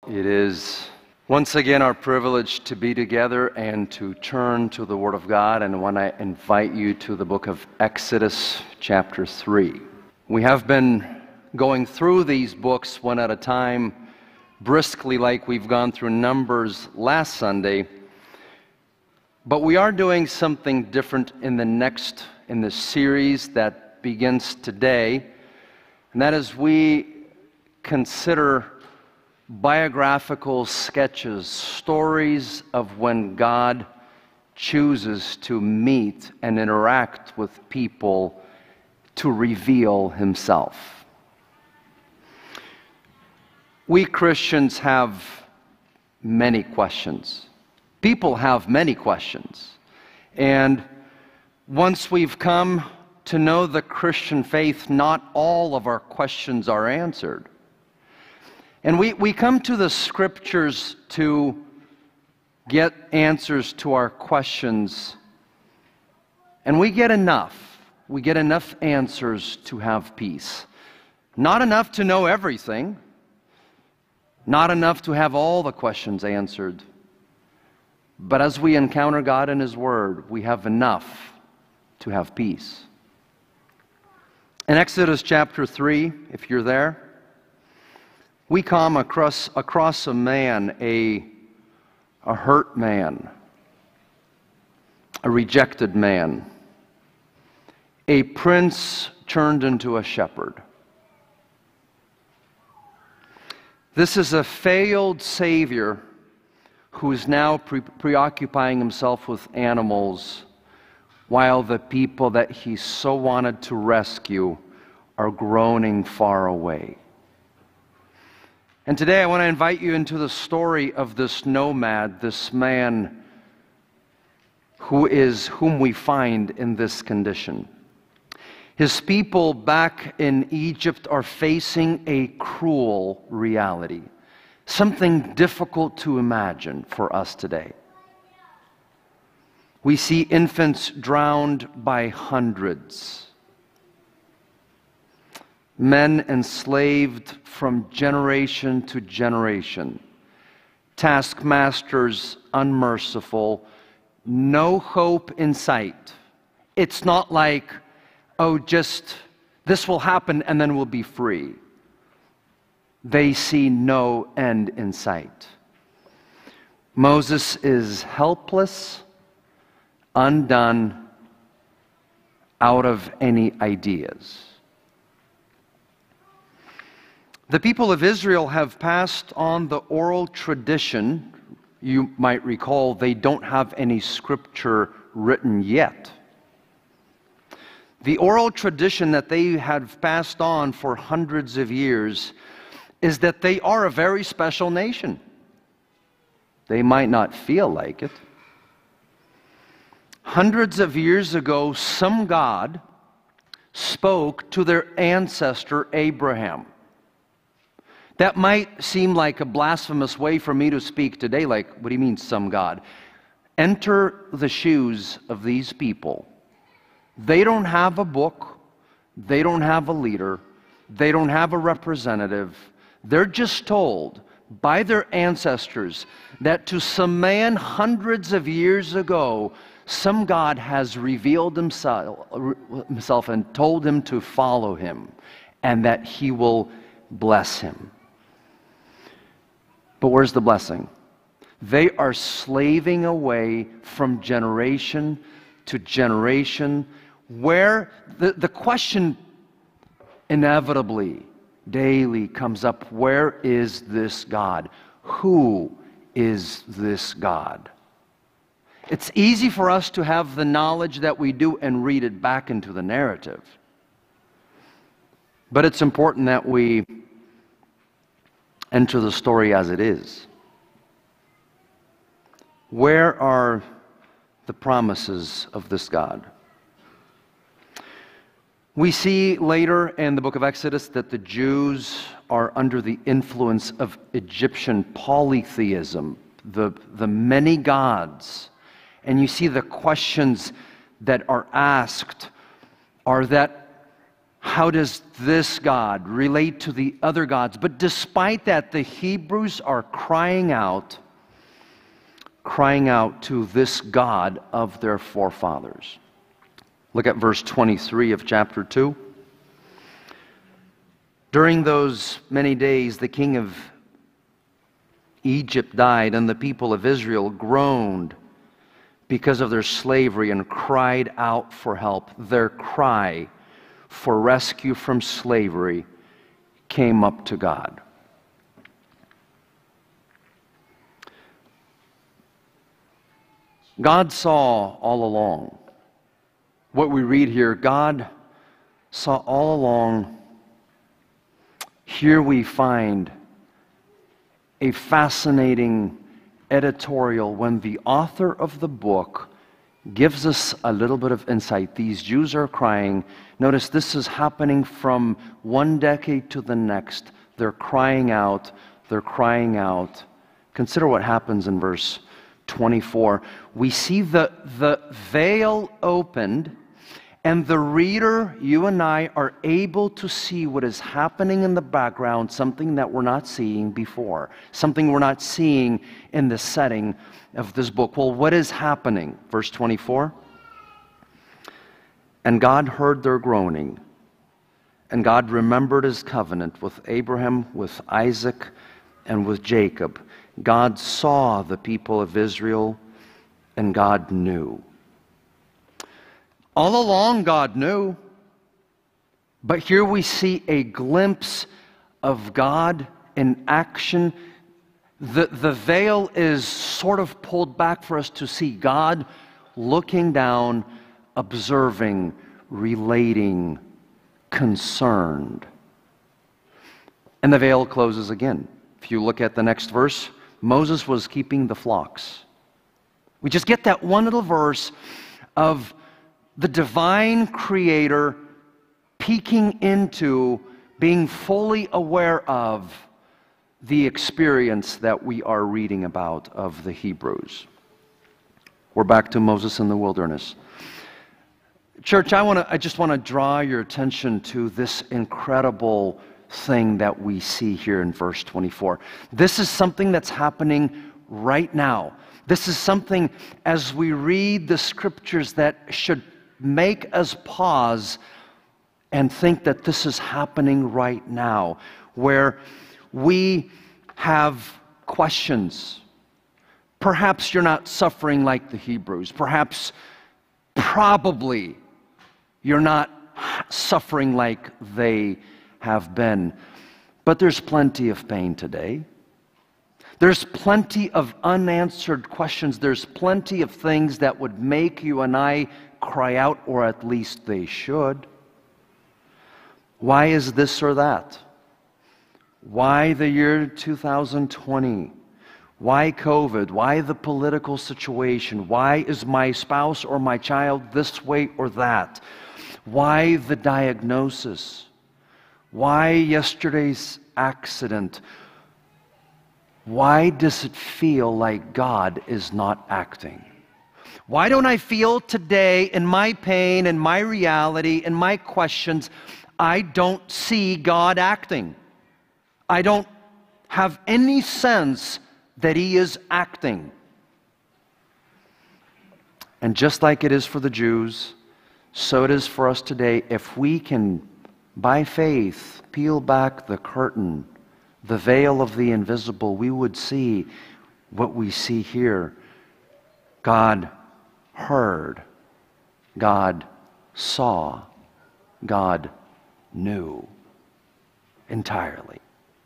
It is once again our privilege to be together and to turn to the Word of God, and I want to invite you to the book of Exodus chapter 3. We have been going through these books one at a time, briskly like we've gone through Numbers last Sunday, but we are doing something different in this series that begins today, and that is we consider biographical sketches, stories of when God chooses to meet and interact with people to reveal Himself. We Christians have many questions. People have many questions. And once we've come to know the Christian faith, not all of our questions are answered. And we come to the Scriptures to get answers to our questions, and we get enough. We get enough answers to have peace. Not enough to know everything, not enough to have all the questions answered. But as we encounter God in His Word, we have enough to have peace. In Exodus chapter 3, if you're there, we come across a man, a hurt man, a rejected man, a prince turned into a shepherd. This is a failed Savior who is now preoccupying himself with animals while the people that he so wanted to rescue are groaning far away. And today I want to invite you into the story of this nomad, this man whom we find in this condition. His people back in Egypt are facing a cruel reality, something difficult to imagine for us today. We see infants drowned by hundreds, men enslaved from generation to generation, taskmasters unmerciful, no hope in sight. It's not like, oh, just this will happen and then we'll be free. They see no end in sight. Moses is helpless, undone, out of any ideas. The people of Israel have passed on the oral tradition. You might recall they don't have any scripture written yet. The oral tradition that they have passed on for hundreds of years is that they are a very special nation. They might not feel like it. Hundreds of years ago, some God spoke to their ancestor Abraham. That might seem like a blasphemous way for me to speak today, like, what do you mean, some God? Enter the shoes of these people. They don't have a book. They don't have a leader. They don't have a representative. They're just told by their ancestors that to some man hundreds of years ago, some God has revealed himself and told him to follow him and that he will bless him. But where's the blessing? They are slaving away from generation to generation, where the question inevitably, daily comes up, where is this God? Who is this God? It's easy for us to have the knowledge that we do and read it back into the narrative. But it's important that we enter the story as it is. Where are the promises of this God? We see later in the book of Exodus that the Jews are under the influence of Egyptian polytheism, the many gods. And you see the questions that are asked are that how does this God relate to the other gods? But despite that, the Hebrews are crying out to this God of their forefathers. Look at verse 23 of chapter 2. During those many days, the king of Egypt died, and the people of Israel groaned because of their slavery and cried out for help. Their cry for rescue from slavery came up to God. God saw all along. What we read here, God saw all along. Here we find a fascinating editorial when the author of the book gives us a little bit of insight. These Jews are crying. Notice this is happening from one decade to the next. They're crying out. They're crying out. Consider what happens in verse 24. We see the veil opened, and the reader, you and I, are able to see what is happening in the background, something that we're not seeing before, something we're not seeing in the setting of this book. Well, what is happening? Verse 24. And God heard their groaning, and God remembered his covenant with Abraham, with Isaac, and with Jacob. God saw the people of Israel, and God knew. All along, God knew. But here we see a glimpse of God in action. The veil is sort of pulled back for us to see God looking down, observing, relating, concerned. And the veil closes again. If you look at the next verse, Moses was keeping the flocks. We just get that one little verse of the divine creator peeking into, being fully aware of the experience that we are reading about of the Hebrews. We're back to Moses in the wilderness. Church, I just want to draw your attention to this incredible thing that we see here in verse 24. This is something that's happening right now. This is something, as we read the scriptures, that should make us pause and think that this is happening right now, where we have questions. Perhaps you're not suffering like the Hebrews. Probably, you're not suffering like they have been. But there's plenty of pain today. There's plenty of unanswered questions. There's plenty of things that would make you and I cry out, or at least they should. Why is this or that? Why the year 2020? Why COVID? Why the political situation? Why is my spouse or my child this way or that? Why the diagnosis? Why yesterday's accident? Why does it feel like God is not acting? Why don't I feel today in my pain, in my reality, in my questions, I don't see God acting? I don't have any sense that He is acting. And just like it is for the Jews, so it is for us today. If we can, by faith, peel back the curtain, the veil of the invisible, we would see what we see here. God heard, God saw, God knew entirely.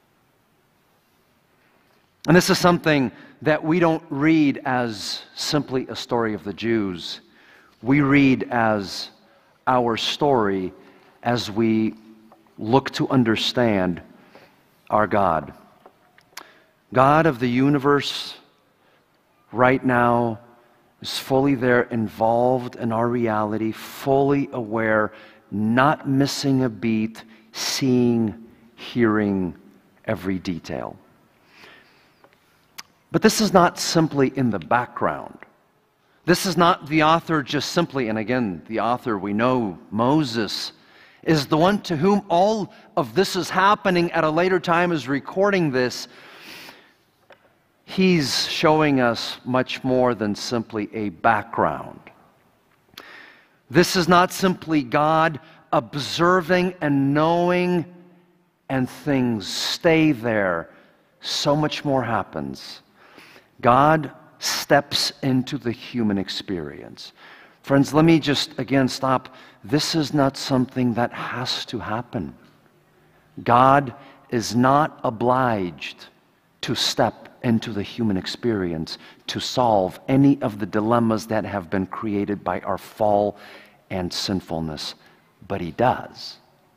And this is something that we don't read as simply a story of the Jews. We read as our story as we look to understand our God. God of the universe right now is fully there, involved in our reality, fully aware, not missing a beat, seeing, hearing every detail. But this is not simply in the background. This is not the author just simply, and again, the author, we know, Moses, is the one to whom all of this is happening at a later time, is recording this. He's showing us much more than simply a background. This is not simply God observing and knowing and things stay there. So much more happens. God steps into the human experience. Friends, let me just again stop. This is not something that has to happen. God is not obliged to step into the human experience to solve any of the dilemmas that have been created by our fall and sinfulness, but He does.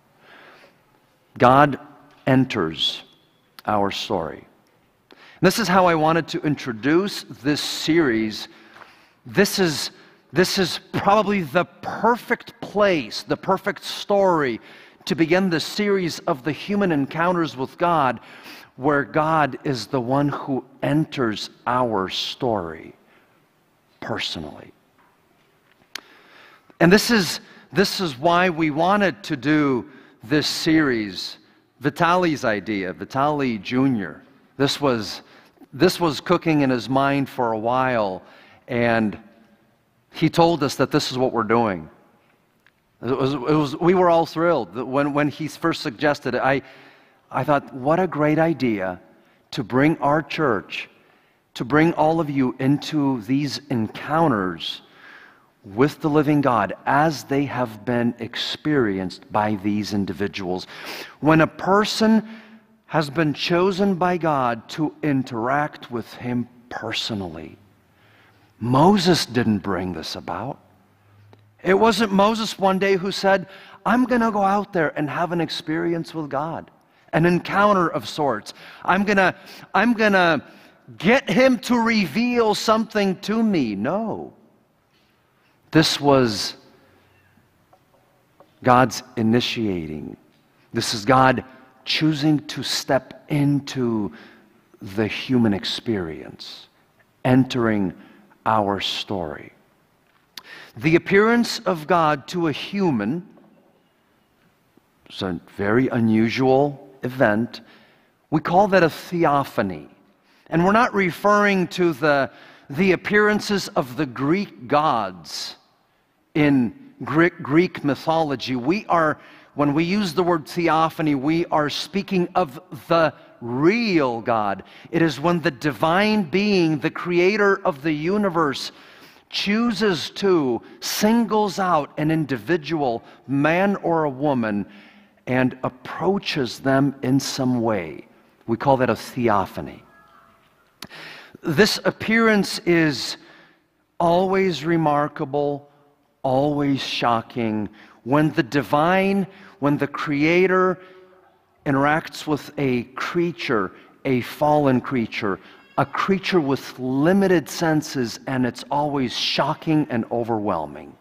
God enters our story. This is how I wanted to introduce this series. This is probably the perfect place, the perfect story to begin the series of the human encounters with God, where God is the one who enters our story personally. And this is why we wanted to do this series. Vitali's idea, Vitali Jr. This was cooking in his mind for a while, and he told us that this is what we're doing. We were all thrilled when he first suggested it. I thought, what a great idea to bring our church, to bring all of you into these encounters with the living God as they have been experienced by these individuals. When a person has been chosen by God to interact with Him personally, Moses didn't bring this about. It wasn't Moses one day who said, I'm going to go out there and have an experience with God, an encounter of sorts. I'm gonna get Him to reveal something to me. No. This was God's initiating. This is God choosing to step into the human experience, entering our story. The appearance of God to a human is a very unusual event. We call that a theophany. And we're not referring to the appearances of the Greek gods in Greek mythology. When we use the word theophany, we are speaking of the real God. It is when the divine being, the creator of the universe, singles out an individual, man or a woman, and approaches them in some way. We call that a theophany. This appearance is always remarkable, always shocking. When the divine, when the Creator interacts with a creature, a fallen creature, a creature with limited senses, and it's always shocking and overwhelming.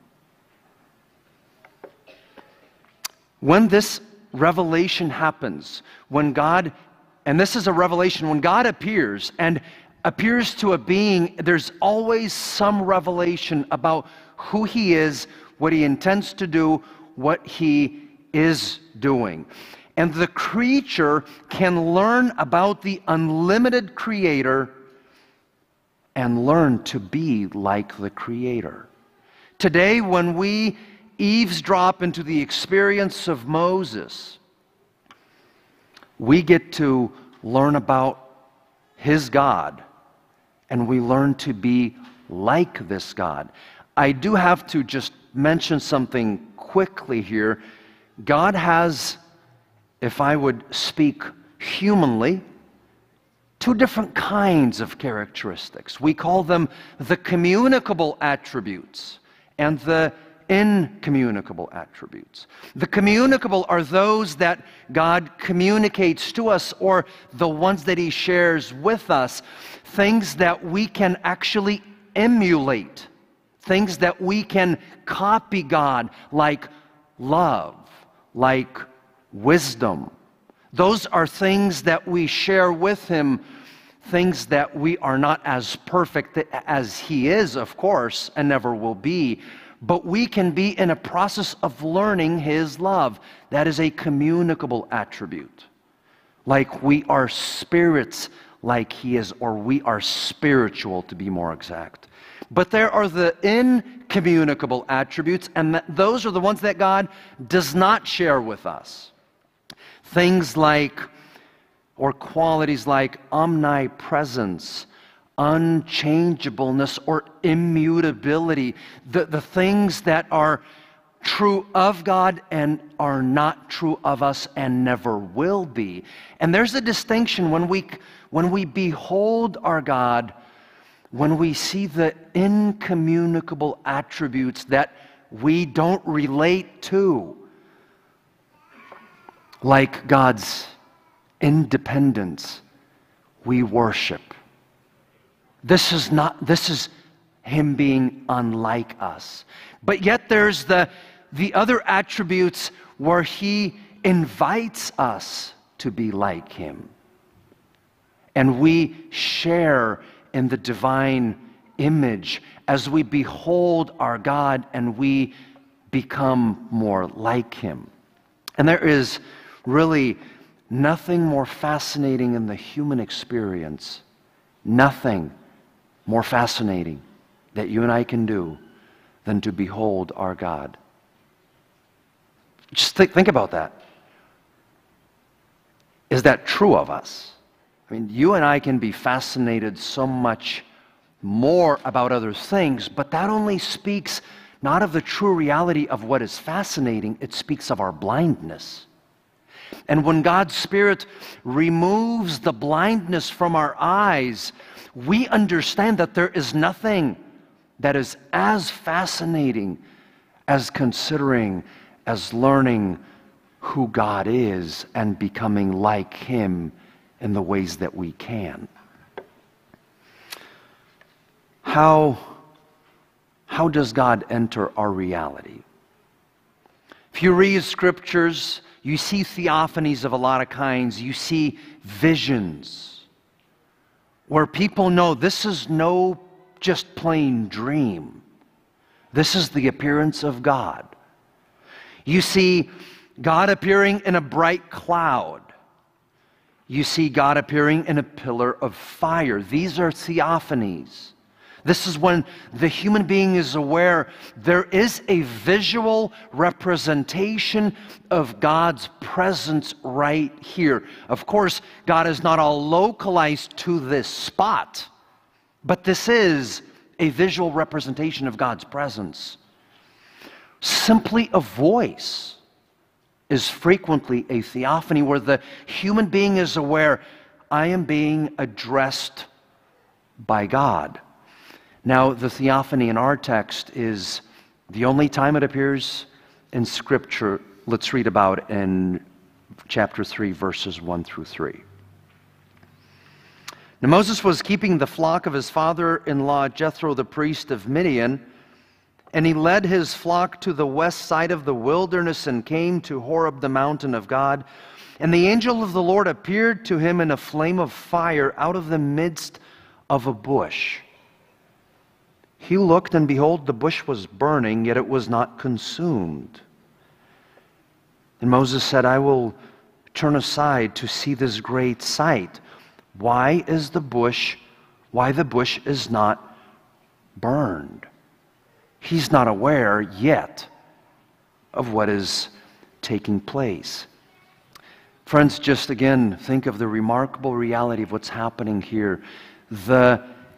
When this revelation happens, when God, and this is a revelation, when God appears and appears to a being, there's always some revelation about who He is, what He intends to do, what He is doing. And the creature can learn about the unlimited Creator and learn to be like the Creator. Today, when we eavesdrop into the experience of Moses, we get to learn about his God, and we learn to be like this God. I do have to just mention something quickly here. God has, if I would speak humanly, two different kinds of characteristics. We call them the communicable attributes and the incommunicable attributes. The communicable are those that God communicates to us, or the ones that He shares with us, things that we can actually emulate, things that we can copy God, like love, like wisdom. Those are things that we share with Him, things that we are not as perfect as He is, of course, and never will be, but we can be in a process of learning His love. That is a communicable attribute. Like we are spirits like He is, or we are spiritual to be more exact. But there are the incommunicable attributes, and those are the ones that God does not share with us. Things like, or qualities like omnipresence, unchangeableness, or immutability. The things that are true of God and are not true of us and never will be. And there's a distinction when we behold our God, when we see the incommunicable attributes that we don't relate to, like God's independence, we worship. This is Him being unlike us. But yet there's the other attributes where He invites us to be like Him. And we share in the divine image as we behold our God and we become more like Him. And there is really nothing more fascinating in the human experience, nothing more fascinating that you and I can do than to behold our God. Just think about that. Is that true of us? I mean, you and I can be fascinated so much more about other things, but that only speaks not of the true reality of what is fascinating, it speaks of our blindness. And when God's Spirit removes the blindness from our eyes, we understand that there is nothing that is as fascinating as considering, as learning who God is and becoming like Him in the ways that we can. How does God enter our reality? If you read scriptures, you see theophanies of a lot of kinds. You see visions where people know this is no just plain dream. This is the appearance of God. You see God appearing in a bright cloud. You see God appearing in a pillar of fire. These are theophanies. This is when the human being is aware there is a visual representation of God's presence right here. Of course, God is not all localized to this spot, but this is a visual representation of God's presence. Simply a voice is frequently a theophany where the human being is aware, I am being addressed by God. Now, the theophany in our text is the only time it appears in Scripture. Let's read about it in chapter 3, verses 1 through 3. Now, Moses was keeping the flock of his father-in-law, Jethro, the priest of Midian, and he led his flock to the west side of the wilderness and came to Horeb, the mountain of God. And the angel of the Lord appeared to him in a flame of fire out of the midst of a bush. He looked, and behold, the bush was burning, yet it was not consumed. And Moses said, I will turn aside to see this great sight. Why the bush is not burned? He's not aware yet of what is taking place. Friends, just again, think of the remarkable reality of what's happening here. The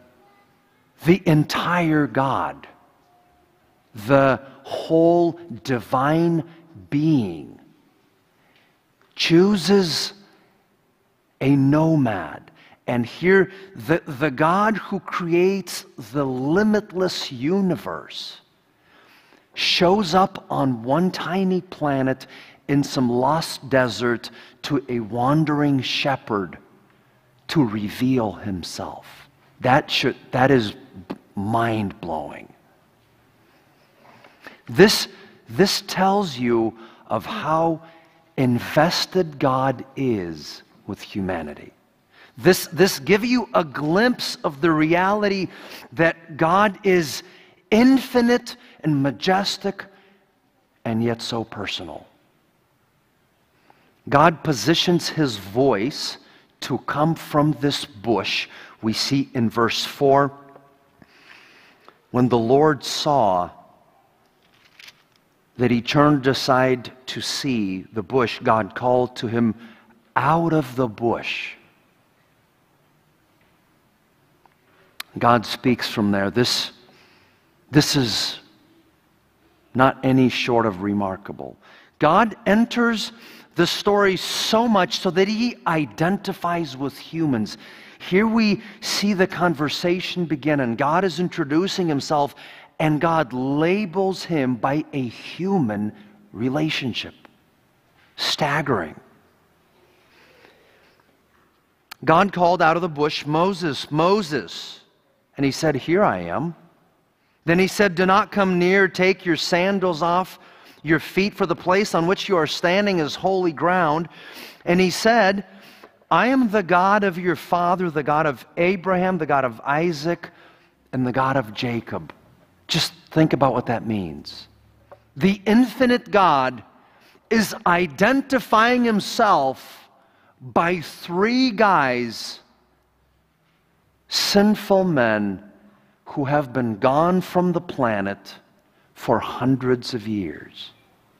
entire God, the whole divine being, chooses a nomad. And here, the God who creates the limitless universe shows up on one tiny planet in some lost desert to a wandering shepherd to reveal himself. That is mind-blowing. This tells you of how invested God is with humanity. This gives you a glimpse of the reality that God is infinite and majestic, and yet so personal. God positions His voice to come from this bush. We see in verse 4, when the Lord saw that he turned aside to see the bush, God called to him out of the bush. God speaks from there. This is not any short of remarkable. God enters the story so much so that He identifies with humans. Here we see the conversation begin, and God is introducing Himself, and God labels him by a human relationship. Staggering. God called out of the bush, "Moses, Moses." And he said, "Here I am." Then he said, "Do not come near. Take your sandals off your feet, for the place on which you are standing is holy ground." And he said, "I am the God of your father, the God of Abraham, the God of Isaac, and the God of Jacob." Just think about what that means. The infinite God is identifying Himself by three guys, sinful men who have been gone from the planet for hundreds of years.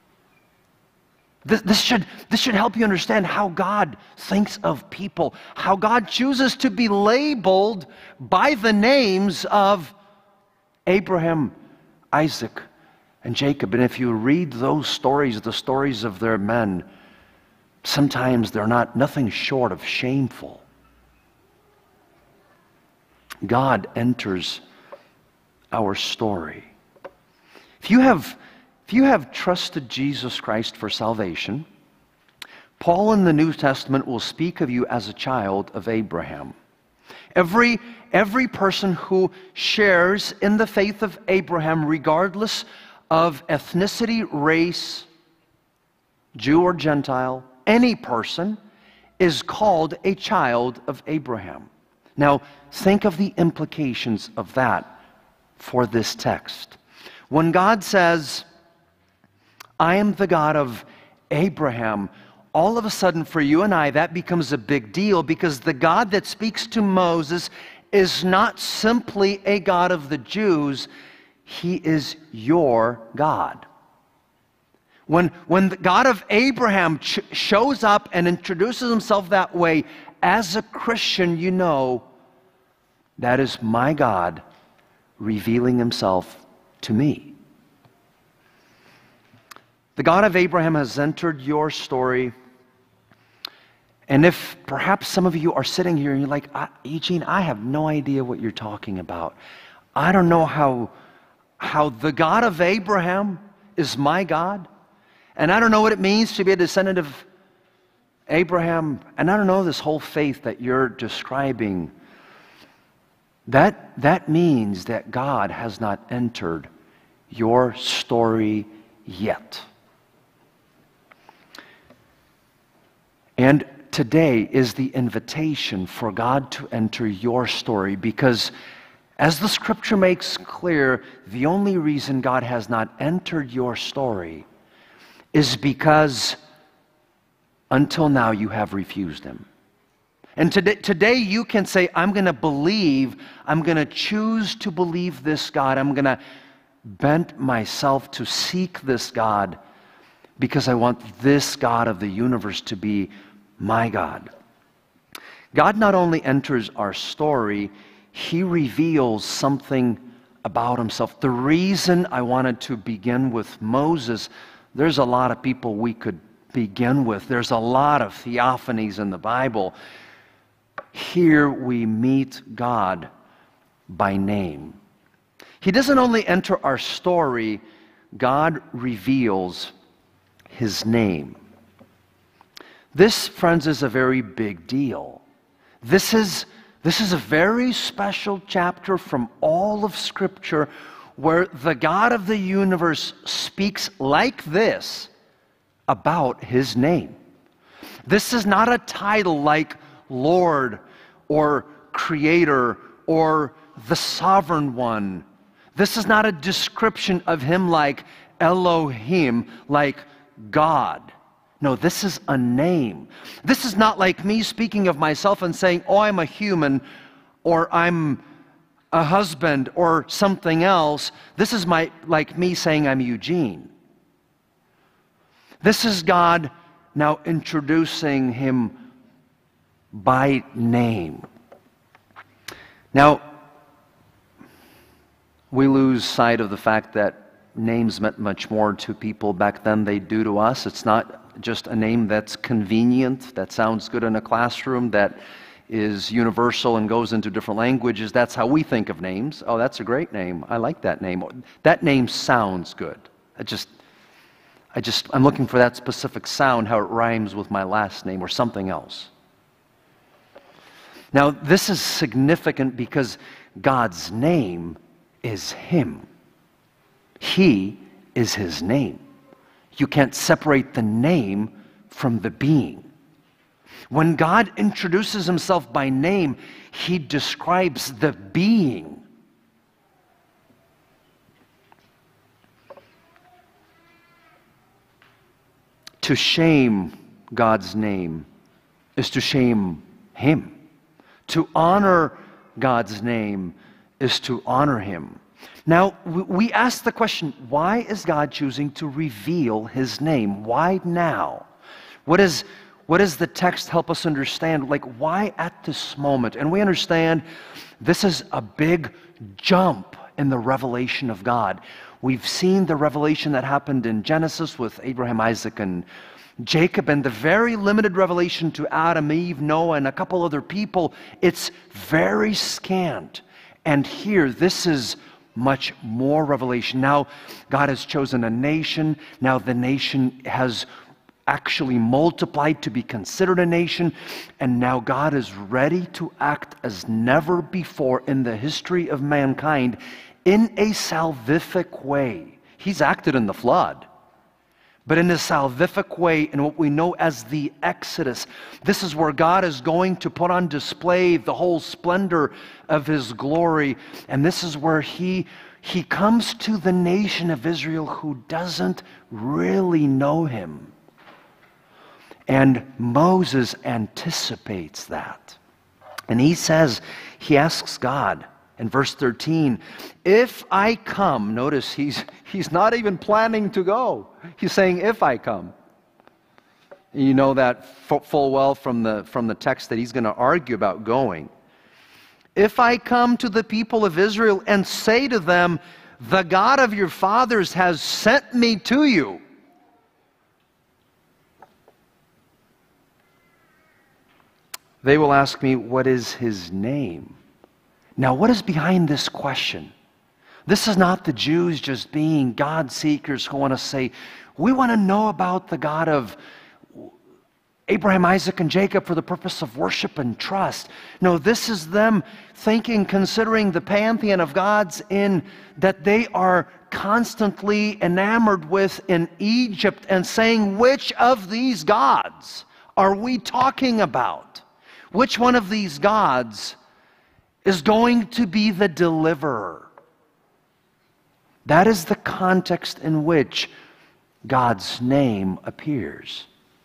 This should help you understand how God thinks of people, how God chooses to be labeled by the names of Abraham, Isaac, and Jacob. And if you read those stories, the stories of their men, sometimes they're nothing short of shameful. God enters our story. If you have trusted Jesus Christ for salvation, Paul in the New Testament will speak of you as a child of Abraham. Every person who shares in the faith of Abraham, regardless of ethnicity, race, Jew or Gentile, any person is called a child of Abraham. Now, think of the implications of that for this text. When God says, "I am the God of Abraham," all of a sudden for you and I, that becomes a big deal, because the God that speaks to Moses is not simply a God of the Jews. He is your God. When the God of Abraham shows up and introduces Himself that way, as a Christian, you know, that is my God revealing Himself to me. The God of Abraham has entered your story. And if perhaps some of you are sitting here and you're like, "Eugene, I have no idea what you're talking about. I don't know how the God of Abraham is my God. And I don't know what it means to be a descendant of Abraham. And I don't know this whole faith that you're describing." That means that God has not entered your story yet. And today is the invitation for God to enter your story, because as the Scripture makes clear, the only reason God has not entered your story is because until now you have refused Him. And today you can say, "I'm going to believe, I'm going to choose to believe this God. I'm going to bend myself to seek this God because I want this God of the universe to be my God." God not only enters our story, He reveals something about Himself. The reason I wanted to begin with Moses, there's a lot of people we could begin with. There's a lot of theophanies in the Bible. Here we meet God by name. He doesn't only enter our story, God reveals His name. This, friends, is a very big deal. This is a very special chapter from all of Scripture where the God of the universe speaks like this about His name. This is not a title like Lord or Creator or the Sovereign One. This is not a description of him like Elohim, like God. No, this is a name. This is not like me speaking of myself and saying, oh, I'm a human, or I'm a husband, or something else. This is like me saying I'm Eugene. This is God now introducing him by name. Now, we lose sight of the fact that names meant much more to people back then than they do to us. It's not just a name that's convenient, that sounds good in a classroom, that is universal and goes into different languages. That's how we think of names. Oh, that's a great name. I like that name. That name sounds good. I'm looking for that specific sound, how it rhymes with my last name or something else. Now, this is significant because God's name is Him. He is His name. You can't separate the name from the being. When God introduces Himself by name, He describes the being. To shame God's name is to shame Him. To honor God's name is to honor Him. Now, we ask the question, why is God choosing to reveal His name? Why now? What does the text help us understand? Like, why at this moment? And we understand this is a big jump in the revelation of God. We've seen the revelation that happened in Genesis with Abraham, Isaac, and Jacob, and the very limited revelation to Adam, Eve, Noah, and a couple other people. It's very scant. And here, this is much more revelation. Now, God has chosen a nation. Now the nation has actually multiplied to be considered a nation. And now God is ready to act as never before in the history of mankind in a salvific way. He's acted in the flood, but in a salvific way, in what we know as the Exodus. This is where God is going to put on display the whole splendor of His glory. And this is where He comes to the nation of Israel who doesn't really know Him. And Moses anticipates that. And he asks God, in verse 13, if I come, notice he's not even planning to go. He's saying, if I come. You know that full well from the text that he's going to argue about going. If I come to the people of Israel and say to them, the God of your fathers has sent me to you. They will ask me, what is His name? Now, what is behind this question? This is not the Jews just being God seekers who want to say, we want to know about the God of Abraham, Isaac, and Jacob for the purpose of worship and trust. No, this is them thinking, considering the pantheon of gods that they are constantly enamored with in Egypt, and saying, which of these gods are we talking about? Which one of these gods is going to be the deliverer? That is the context in which God's name appears.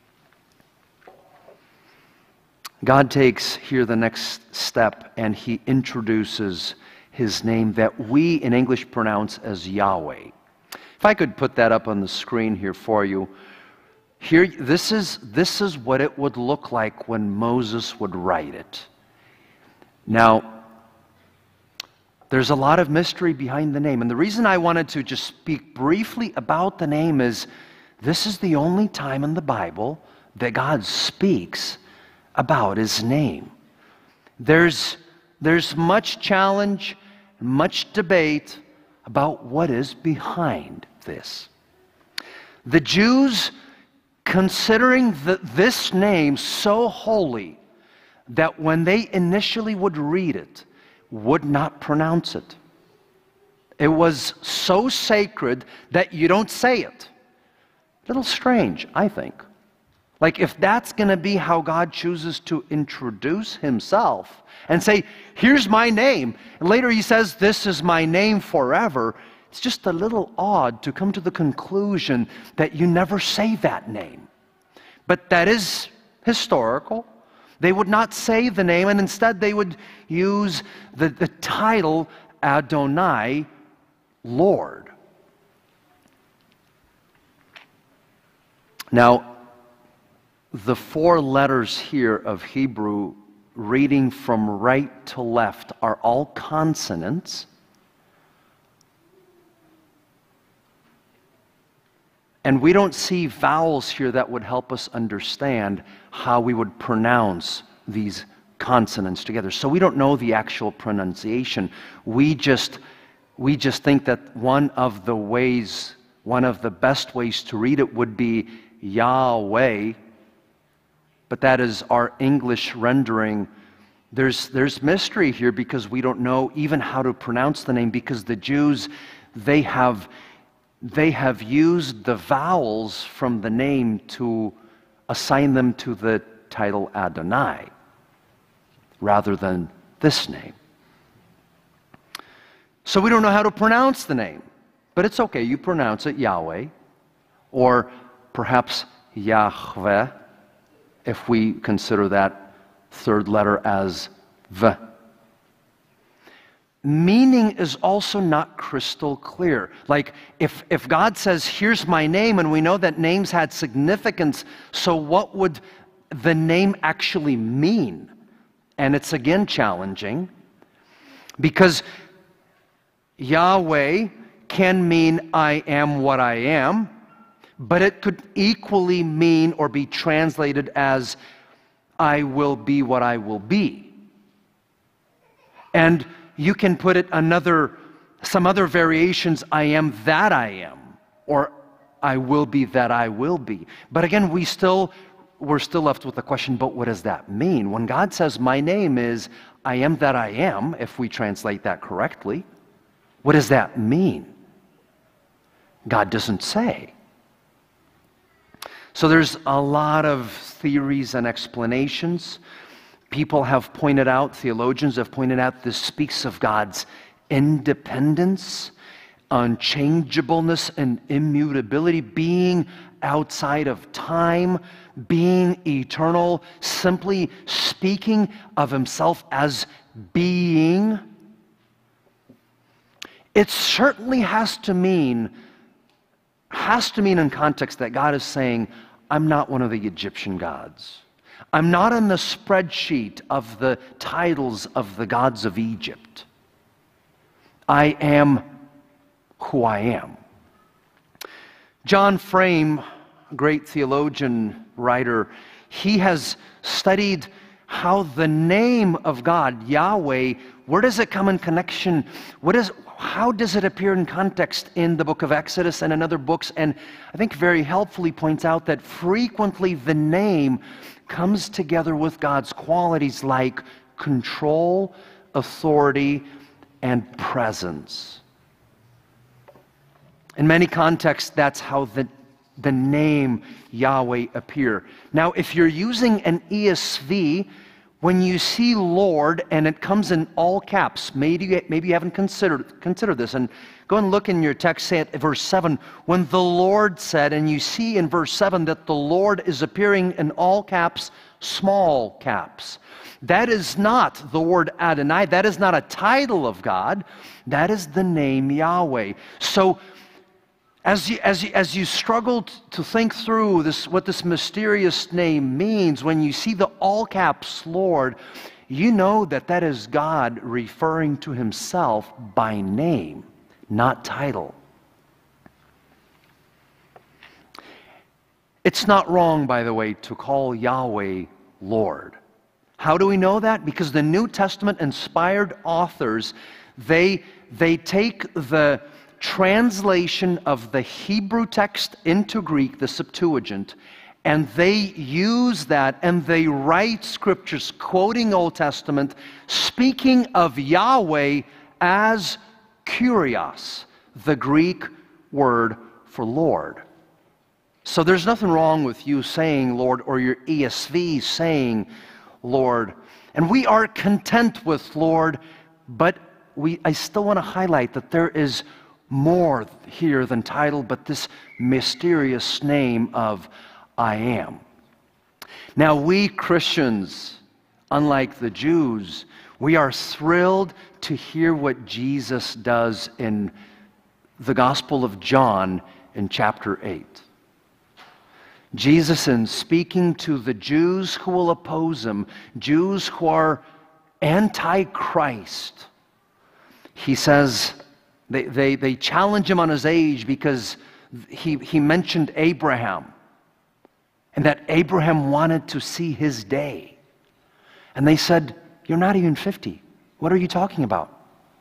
God takes here the next step, and He introduces His name that we in English pronounce as Yahweh. If I could put that up on the screen here for you. Here, this is what it would look like when Moses would write it. Now, there's a lot of mystery behind the name. And the reason I wanted to just speak briefly about the name is this is the only time in the Bible that God speaks about His name. There's much challenge, much debate about what is behind this. The Jews, considering this name so holy that when they initially would read it, would not pronounce it. It was so sacred that you don't say it. A little strange, I think. Like, if that's going to be how God chooses to introduce himself and say, here's my name, and later he says, this is my name forever, it's just a little odd to come to the conclusion that you never say that name. But that is historical. They would not say the name, and instead they would use the title Adonai, Lord. Now, the 4 letters here of Hebrew, reading from right to left, are all consonants. And we don't see vowels here that would help us understand how we would pronounce these consonants together. So we don't know the actual pronunciation. We just think that one of the best ways to read it would be Yahweh, but that is our English rendering. There's mystery here because we don't know even how to pronounce the name, because the Jews, they have used the vowels from the name to assign them to the title Adonai rather than this name. So we don't know how to pronounce the name, but it's okay. You pronounce it Yahweh, or perhaps Yahweh, if we consider that 3rd letter as V. Meaning is also not crystal clear. Like, if God says, here's my name, and we know that names had significance, so what would the name actually mean? And it's again challenging, because Yahweh can mean I am what I am, but it could equally mean or be translated as I will be what I will be. And you can put it some other variations, I am that I am, or I will be that I will be. But again, we're still left with the question, but what does that mean? When God says, my name is I am that I am, if we translate that correctly, what does that mean? God doesn't say. So there's a lot of theories and explanations. People have pointed out, theologians have pointed out, this speaks of God's independence, unchangeableness, and immutability, being outside of time, being eternal, simply speaking of himself as being. It certainly has to mean in context that God is saying, I'm not one of the Egyptian gods. I'm not on the spreadsheet of the titles of the gods of Egypt. I am who I am. John Frame, a great theologian, writer, he has studied how the name of God, Yahweh, where does it come in connection? How does it appear in context in the book of Exodus and in other books? And I think very helpfully points out that frequently the name comes together with God's qualities like control, authority, and presence. In many contexts, that's how the name Yahweh appear. Now, if you're using an ESV, when you see Lord and it comes in all caps, maybe you haven't considered this, and go and look in your text, say at verse 7, when the Lord said, and you see in verse 7 that the Lord is appearing in all caps, small caps. That is not the word Adonai. That is not a title of God. That is the name Yahweh. So as you struggle to think through what this mysterious name means, when you see the all caps Lord, you know that is God referring to himself by name, not title. It's not wrong, by the way, to call Yahweh Lord. How do we know that? Because the New Testament inspired authors, they take the translation of the Hebrew text into Greek, the Septuagint, and they use that and they write scriptures quoting Old Testament, speaking of Yahweh as Kyrios, the Greek word for Lord. So there's nothing wrong with you saying Lord, or your ESV saying Lord. And we are content with Lord, but I still want to highlight that there is more here than title, but this mysterious name of I am. Now we Christians, unlike the Jews, we are thrilled to hear what Jesus does in the Gospel of John in chapter 8. Jesus, in speaking to the Jews who will oppose him, Jews who are anti-Christ, he says, they challenge him on his age because he mentioned Abraham, and that Abraham wanted to see his day. And they said, you're not even 50. What are you talking about?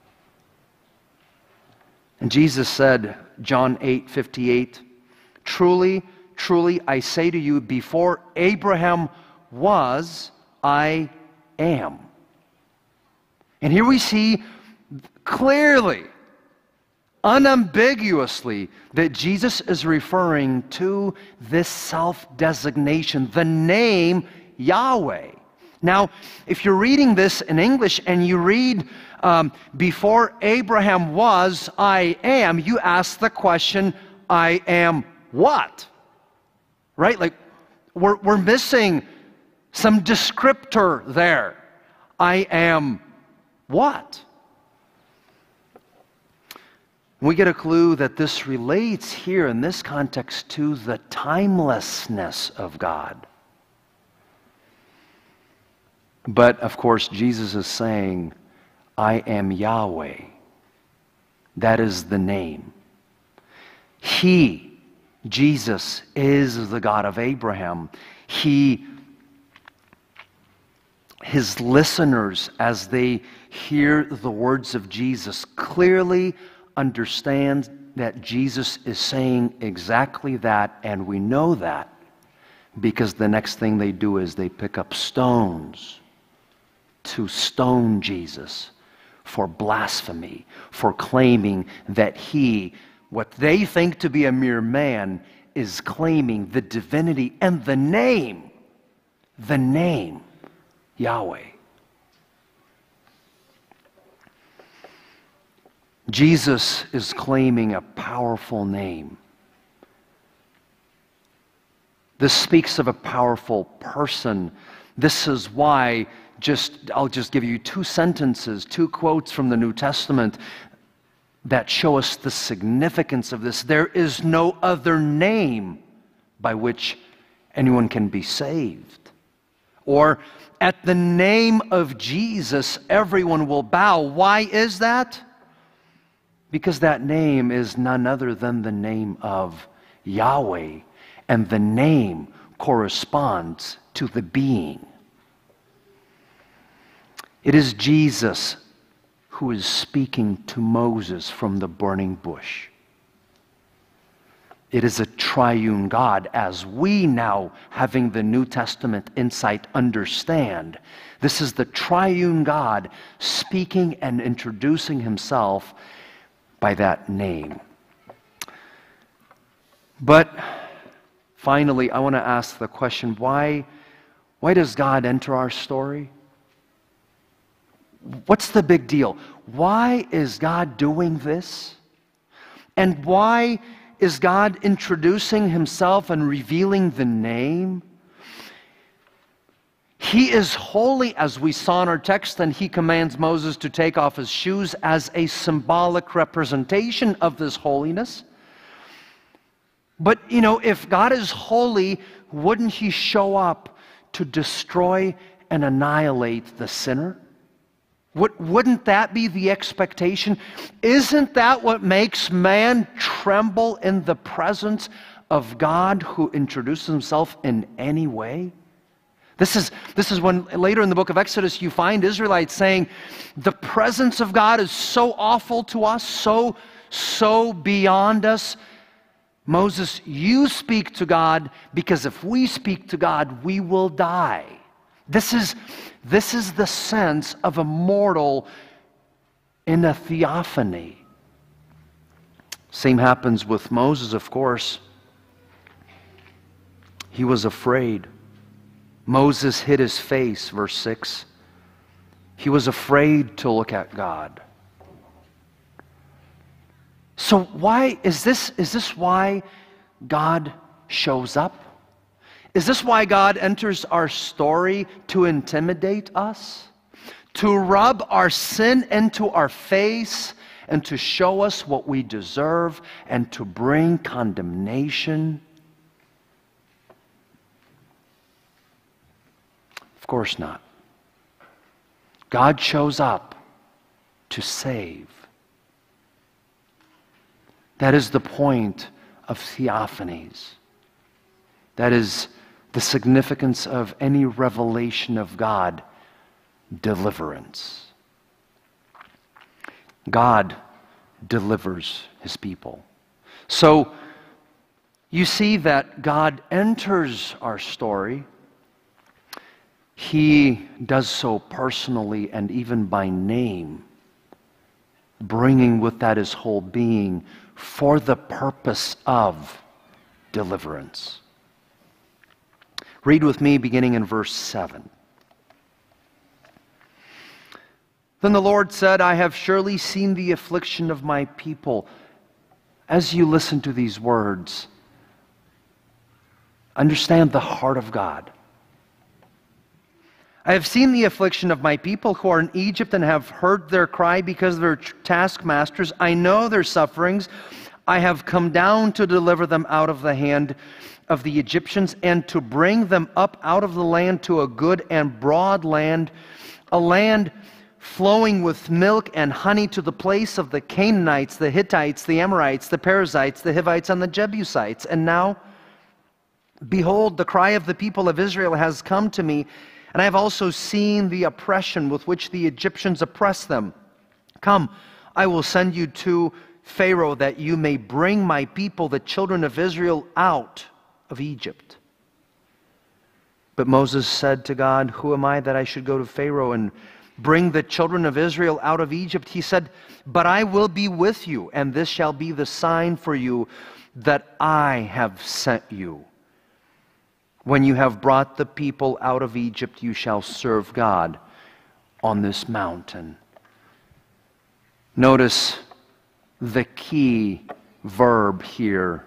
And Jesus said, John 8:58, truly, truly, I say to you, before Abraham was, I am. And here we see clearly, unambiguously, that Jesus is referring to this self-designation, the name Yahweh. Now, if you're reading this in English and you read, before Abraham was, I am, you ask the question, I am what? Right? Like, we're missing some descriptor there. I am what? We get a clue that this relates here in this context to the timelessness of God. But, of course, Jesus is saying, I am Yahweh. That is the name. He, Jesus, is the God of Abraham. His listeners, as they hear the words of Jesus, clearly understand that Jesus is saying exactly that, and we know that because the next thing they do is they pick up stones to stone Jesus for blasphemy, for claiming that he, what they think to be a mere man, is claiming the divinity and the name Yahweh. Jesus is claiming a powerful name. This speaks of a powerful person. This is why, I'll just give you two sentences, two quotes from the New Testament that show us the significance of this. There is no other name by which anyone can be saved. Or, at the name of Jesus, everyone will bow. Why is that? Because that name is none other than the name of Yahweh, and the name corresponds to the being. It is Jesus who is speaking to Moses from the burning bush. It is a triune God, as we now, having the New Testament insight, understand. This is the triune God speaking and introducing himself by that name. But finally, I want to ask the question, why does God enter our story? What's the big deal? Why is God doing this? And why is God introducing himself and revealing the name? He is holy, as we saw in our text, and he commands Moses to take off his shoes as a symbolic representation of this holiness. But, if God is holy, wouldn't he show up to destroy and annihilate the sinner? Wouldn't that be the expectation? Isn't that what makes man tremble in the presence of God who introduces himself in any way? This is when later in the book of Exodus you find Israelites saying, the presence of God is so awful to us, so beyond us. Moses, you speak to God, because if we speak to God, we will die. This is the sense of a mortal in a theophany. Same happens with Moses, of course. He was afraid. Moses hid his face, verse 6. He was afraid to look at God. So why is this why God shows up? Is this why God enters our story to intimidate us? To rub our sin into our face and to show us what we deserve and to bring condemnation? Of course not. God shows up to save. That is the point of theophanies. That is the significance of any revelation of God, deliverance. God delivers His people. So you see that God enters our story. He does so personally and even by name, bringing with that His whole being for the purpose of deliverance. Read with me beginning in verse 7. Then the Lord said, I have surely seen the affliction of my people. As you listen to these words, understand the heart of God. I have seen the affliction of my people who are in Egypt and have heard their cry because of their taskmasters. I know their sufferings. I have come down to deliver them out of the hand of the Egyptians and to bring them up out of the land to a good and broad land, a land flowing with milk and honey, to the place of the Canaanites, the Hittites, the Amorites, the Perizzites, the Hivites, and the Jebusites. And now, behold, the cry of the people of Israel has come to me, and I have also seen the oppression with which the Egyptians oppress them. Come, I will send you to Pharaoh, that you may bring my people, the children of Israel, out of Egypt. But Moses said to God, who am I that I should go to Pharaoh and bring the children of Israel out of Egypt? He said, but I will be with you, and this shall be the sign for you that I have sent you. When you have brought the people out of Egypt, you shall serve God on this mountain. Notice the key verb here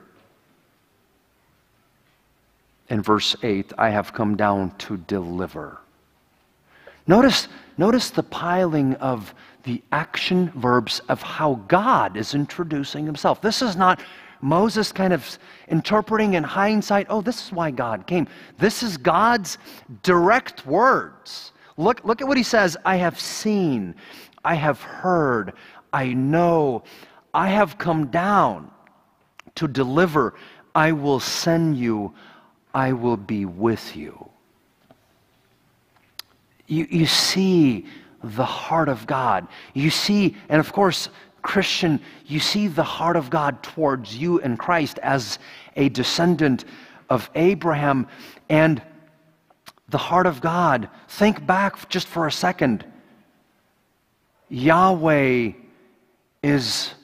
in verse 8, I have come down to deliver. Notice the piling of the action verbs of how God is introducing Himself. This is not Moses kind of interpreting in hindsight, oh, this is why God came. This is God's direct words. Look at what He says. I have seen, I have heard, I know, I have come down to deliver. I will send you, I will be with you. You see the heart of God. You see, and of course, Christian, you see the heart of God towards you in Christ as a descendant of Abraham. And the heart of God, think back just for a second. Yahweh is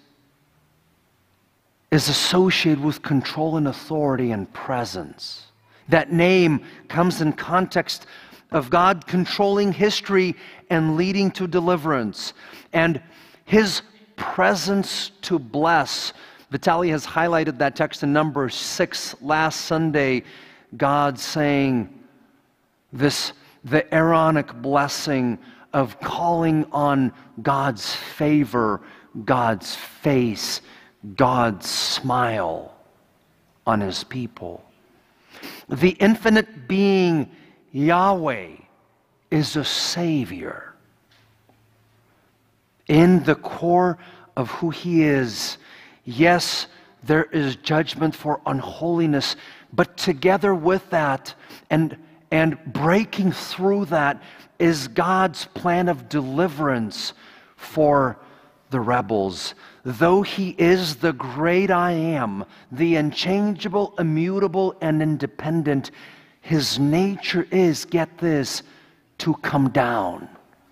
associated with control and authority and presence. That name comes in context of God controlling history and leading to deliverance, and His presence to bless. Vitaly has highlighted that text in Numbers 6 last Sunday. God saying the Aaronic blessing of calling on God's favor, God's face, God's smile on His people. The infinite being Yahweh is a Savior. In the core of who He is, yes, there is judgment for unholiness, but together with that and breaking through that is God's plan of deliverance for the rebels. Though He is the great I am, the unchangeable, immutable, and independent, His nature is, get this, to come down.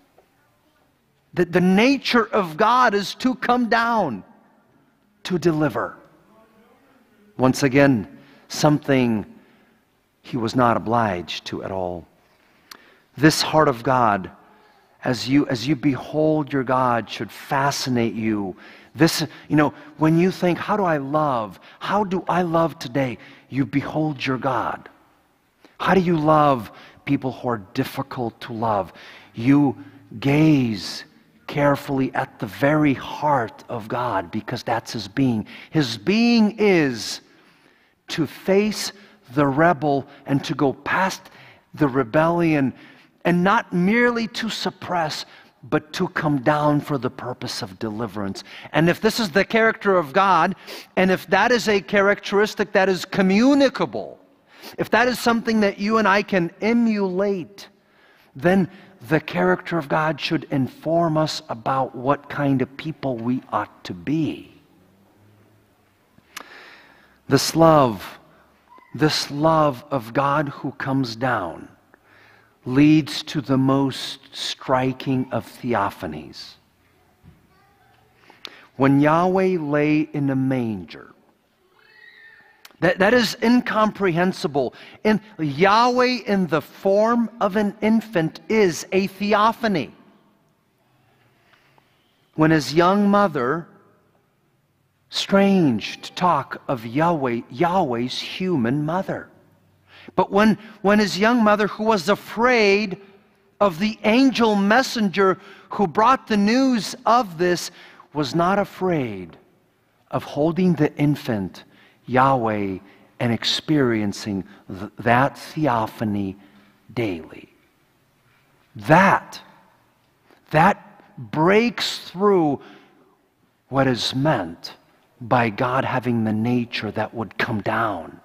The nature of God is to come down, to deliver. Once again, something he was not obliged to at all. This heart of God, as you behold your God, should fascinate you. This, when you think, how do I love today? You behold your God. How do you love people who are difficult to love? You gaze carefully at the very heart of God, because that's His being. His being is to face the rebel and to go past the rebellion, and not merely to suppress, but to come down for the purpose of deliverance. And if this is the character of God, and if that is a characteristic that is communicable, if that is something that you and I can emulate, then the character of God should inform us about what kind of people we ought to be. This love of God who comes down leads to the most striking of theophanies. When Yahweh lay in a manger, that is incomprehensible. And Yahweh in the form of an infant is a theophany. When his young mother, strange to talk of Yahweh's human mother. But when his young mother, who was afraid of the angel messenger who brought the news of this, was not afraid of holding the infant Yahweh and experiencing that theophany daily. That breaks through what is meant by God having the nature that would come down,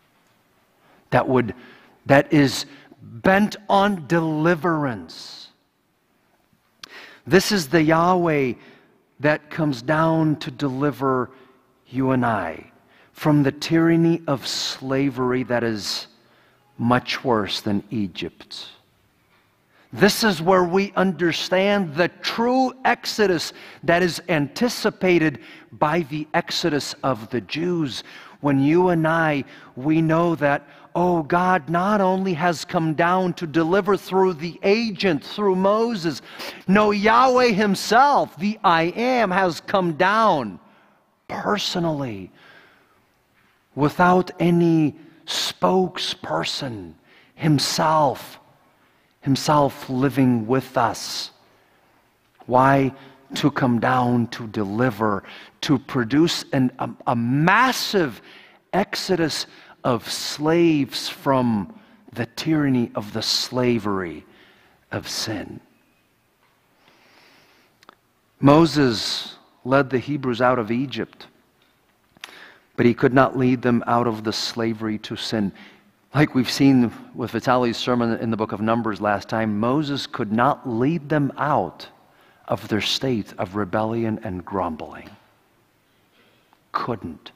that is bent on deliverance. This is the Yahweh that comes down to deliver you and I from the tyranny of slavery that is much worse than Egypt. This is where we understand the true exodus that is anticipated by the exodus of the Jews. When you and I, we know that, oh, God not only has come down to deliver through the agent, through Moses. No, Yahweh Himself, the I Am, has come down personally, without any spokesperson, Himself living with us. Why? To come down to deliver, to produce a massive exodus of slaves from the tyranny of the slavery of sin. Moses led the Hebrews out of Egypt, but he could not lead them out of the slavery to sin. Like we've seen with Vitaly's sermon in the book of Numbers last time, Moses could not lead them out of their state of rebellion and grumbling. Couldn't.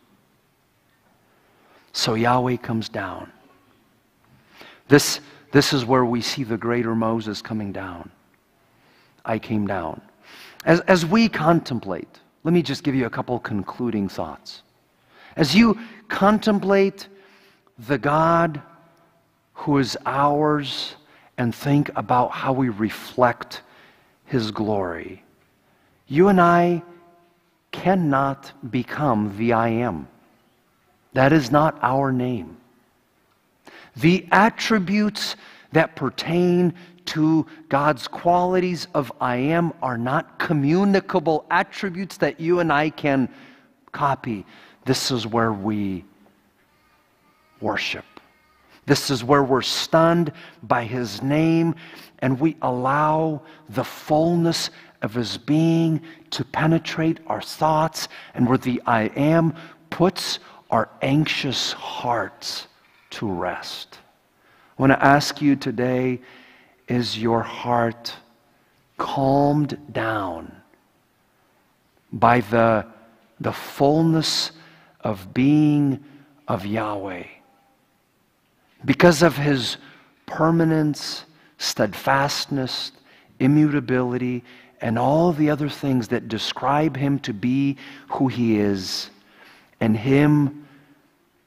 So Yahweh comes down. This is where we see the greater Moses coming down. I came down. As we contemplate, let me just give you a couple concluding thoughts. As you contemplate the God who is ours and think about how we reflect His glory, you and I cannot become the I Am. That is not our name. The attributes that pertain to God's qualities of I Am are not communicable attributes that you and I can copy. This is where we worship. This is where we're stunned by His name, and we allow the fullness of His being to penetrate our thoughts, and where the I Am puts our anxious hearts to rest. I want to ask you today, is your heart calmed down by the fullness of being of Yahweh? Because of His permanence, steadfastness, immutability, and all the other things that describe Him to be who He is, and Him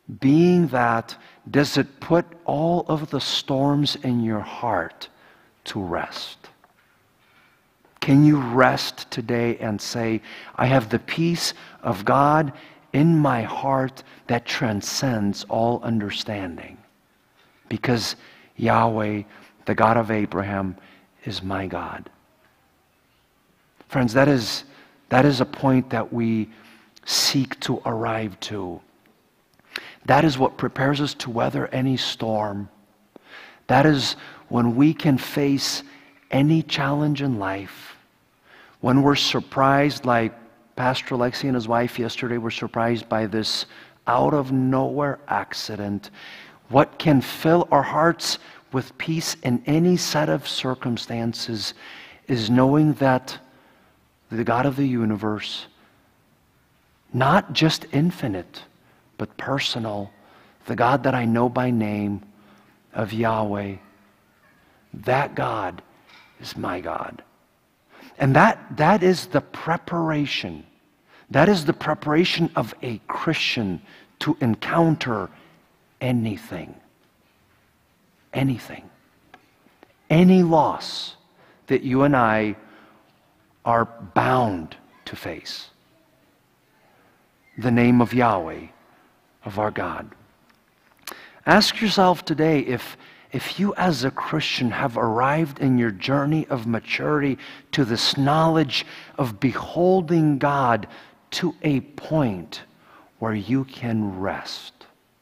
Being that, does it put all of the storms in your heart to rest? Can you rest today and say, I have the peace of God in my heart that transcends all understanding? Because Yahweh, the God of Abraham, is my God. Friends, that is a point that we seek to arrive to. That is what prepares us to weather any storm. That is when we can face any challenge in life. When we're surprised, like Pastor Alexi and his wife yesterday were surprised by this out-of-nowhere accident. What can fill our hearts with peace in any set of circumstances is knowing that the God of the universe, not just infinite, but personal, the God that I know by name, of Yahweh, that God is my God. And that is the preparation. That is the preparation of a Christian to encounter anything. Anything. Any loss that you and I are bound to face. The name of Yahweh, of our God. Ask yourself today if you as a Christian have arrived in your journey of maturity to this knowledge of beholding God to a point where you can rest.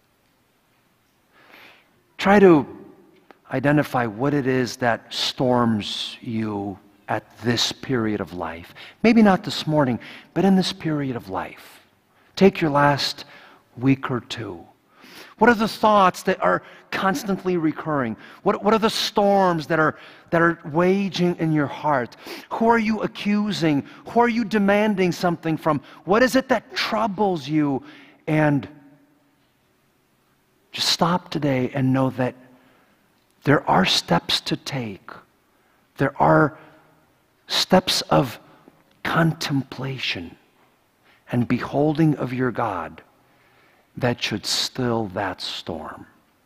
Try to identify what it is that storms you at this period of life. Maybe not this morning, but in this period of life. Take your last week or two. What are the thoughts that are constantly recurring? What are the storms that are waging in your heart? Who are you accusing? Who are you demanding something from? What is it that troubles you? And just stop today and know that there are steps to take. There are steps of contemplation and beholding of your God that should still that storm.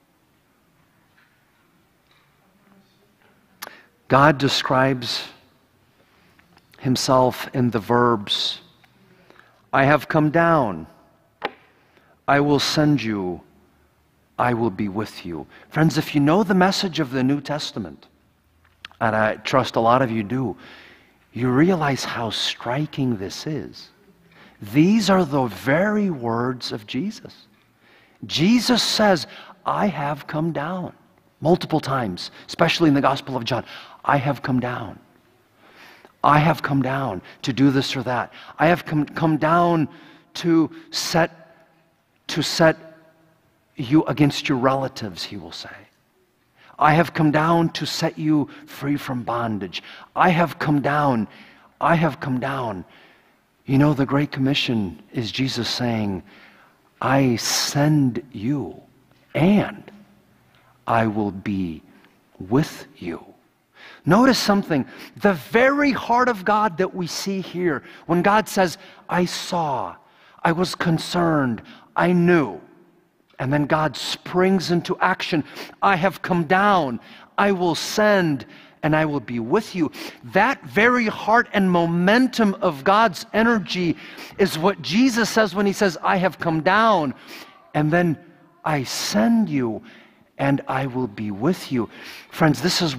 God describes himself in the verbs, I have come down, I will send you, I will be with you. Friends, if you know the message of the New Testament, and I trust a lot of you do, you realize how striking this is. These are the very words of Jesus. Jesus says, I have come down. Multiple times, especially in the Gospel of John. I have come down. I have come down to do this or that. I have come down to set you against your relatives, he will say. I have come down to set you free from bondage. I have come down. I have come down. You know, the Great Commission is Jesus saying, I send you, and I will be with you. Notice something. The very heart of God that we see here, when God says, I saw, I was concerned, I knew, and then God springs into action. I have come down, I will send, and I will be with you. That very heart and momentum of God's energy is what Jesus says when he says, I have come down, and then I send you, and I will be with you. Friends, this is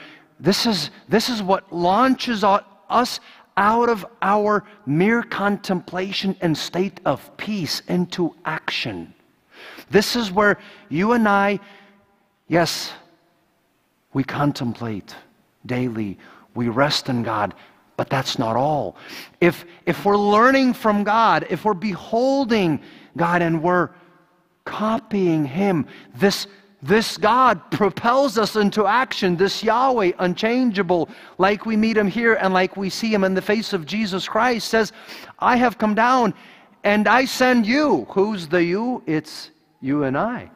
what launches us out of our mere contemplation and state of peace into action. This is where you and I, yes, we contemplate daily, we rest in God, but that's not all. If we're learning from God, if we're beholding God and we're copying him, this God propels us into action. This Yahweh, unchangeable, like we meet him here and like we see him in the face of Jesus Christ, says, I have come down and I send you. Who's the you? It's you and I.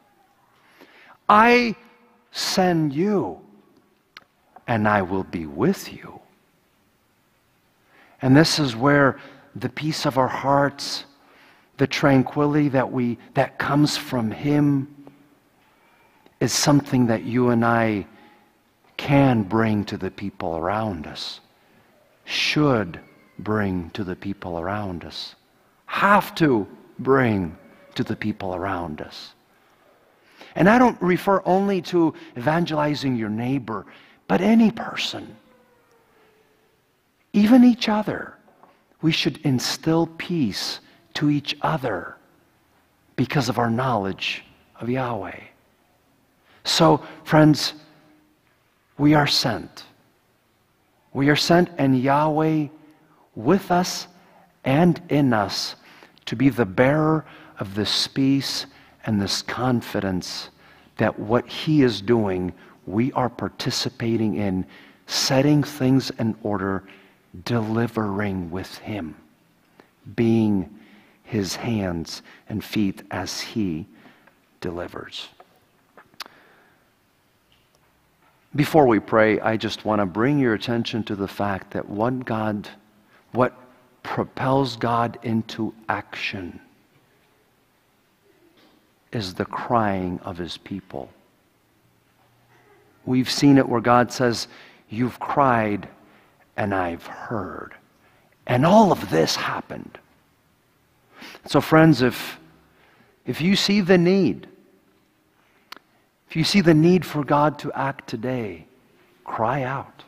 I send you, and I will be with you. And this is where the peace of our hearts, the tranquility that comes from Him is something that you and I can bring to the people around us, should bring to the people around us, have to bring to the people around us. And I don't refer only to evangelizing your neighbor, but any person, even each other. We should instill peace to each other because of our knowledge of Yahweh. So, friends, we are sent. We are sent, and Yahweh with us and in us to be the bearer of this peace and this confidence that what He is doing, we are participating in, setting things in order, delivering with Him, being His hands and feet as He delivers. Before we pray, I just want to bring your attention to the fact that what propels God into action is the crying of His people. We've seen it where God says, "You've cried and I've heard." And all of this happened. So friends, if you see the need, if you see the need for God to act today, cry out.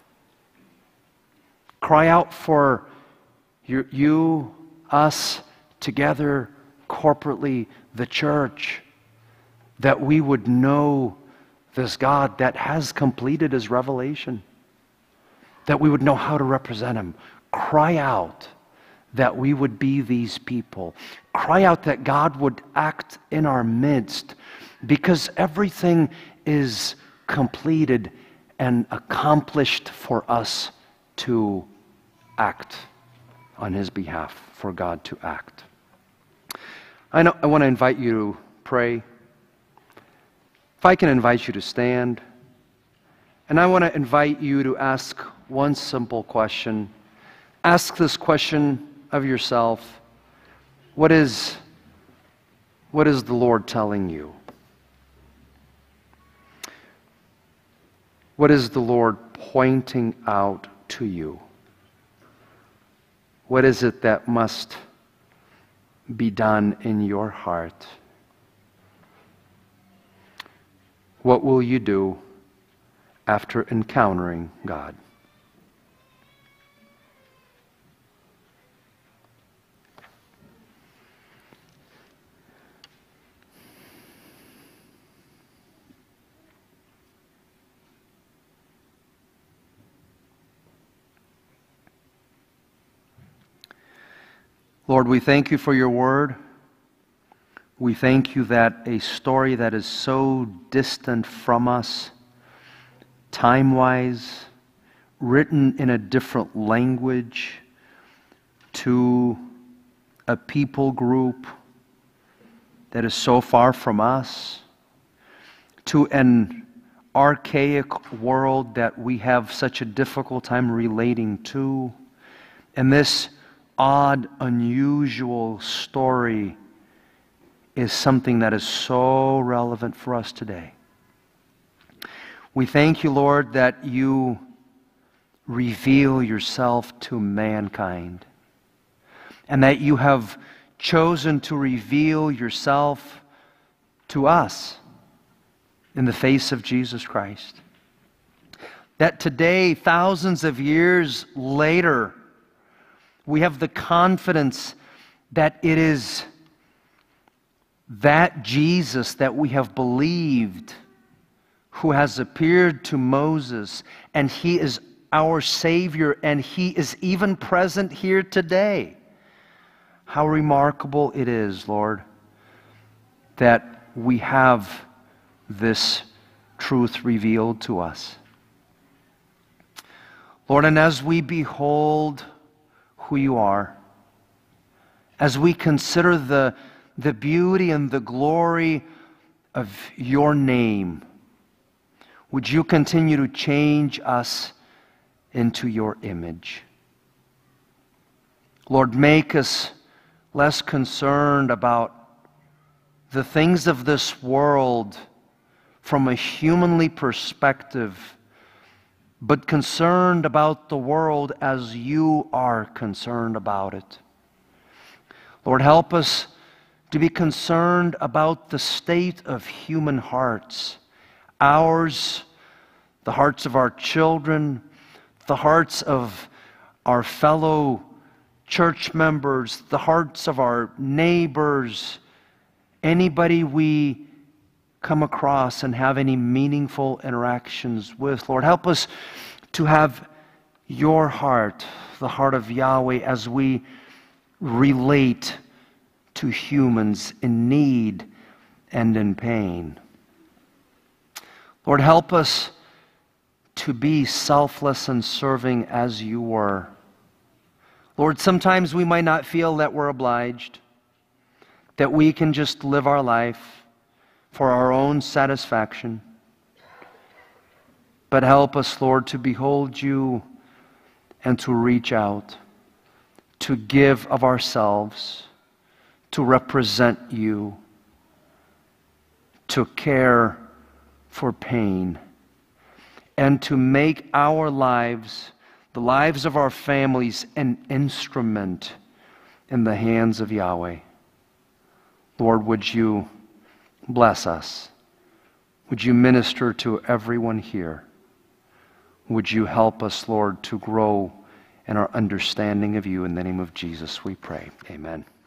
Cry out for you, us, together, corporately, the church, that we would know this God that has completed His revelation, that we would know how to represent Him. Cry out that we would be these people. Cry out that God would act in our midst, because everything is completed and accomplished for us to act on His behalf, for God to act. I want to invite you to pray. If I can invite you to stand, and I want to invite you to ask one simple question. Ask this question of yourself. What is the Lord telling you? What is the Lord pointing out to you? What is it that must be done in your heart? What will you do after encountering God? Lord, we thank You for Your word. We thank You that a story that is so distant from us, time-wise, written in a different language to a people group that is so far from us, to an archaic world that we have such a difficult time relating to, and this odd, unusual story is something that is so relevant for us today. We thank You, Lord, that You reveal Yourself to mankind, and that You have chosen to reveal Yourself to us in the face of Jesus Christ. That today, thousands of years later, we have the confidence that it is that Jesus that we have believed, who has appeared to Moses, and He is our Savior, and He is even present here today. How remarkable it is, Lord, that we have this truth revealed to us. Lord, and as we behold who You are, as we consider the beauty and the glory of Your name, would You continue to change us into Your image? Lord, make us less concerned about the things of this world from a humanly perspective, but concerned about the world as you are concerned about it. Lord, help us to be concerned about the state of human hearts, ours, the hearts of our children, the hearts of our fellow church members, the hearts of our neighbors, anybody we come across and have any meaningful interactions with. Lord, help us to have your heart, the heart of Yahweh, as we relate to humans in need and in pain. Lord, help us to be selfless and serving as you were. Lord, sometimes we might not feel that we're obliged, that we can just live our life for our own satisfaction. But help us, Lord, to behold you and to reach out, to give of ourselves, to represent you, to care for pain, and to make our lives, the lives of our families, an instrument in the hands of Yahweh. Lord, would you bless us? Would you minister to everyone here? Would you help us, Lord, to grow in our understanding of you? In the name of Jesus we pray. Amen.